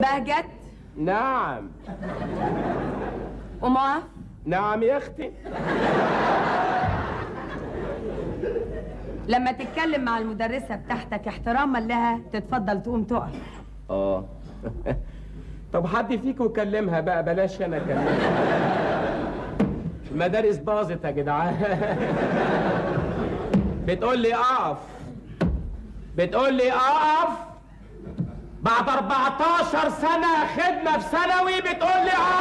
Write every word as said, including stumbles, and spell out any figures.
بهجت؟ نعم. ومعاف؟ نعم يا اختي. لما تتكلم مع المدرسة بتاعتك احتراما لها تتفضل تقوم تقف. اه. طب حد فيكم يكلمها بقى، بلاش انا اكلمها. المدارس باظت يا جدعان. بتقول لي اقف، بتقول لي اقف بعد أربعتاشر سنة خدمة في ثانوي، بتقول لي اقف.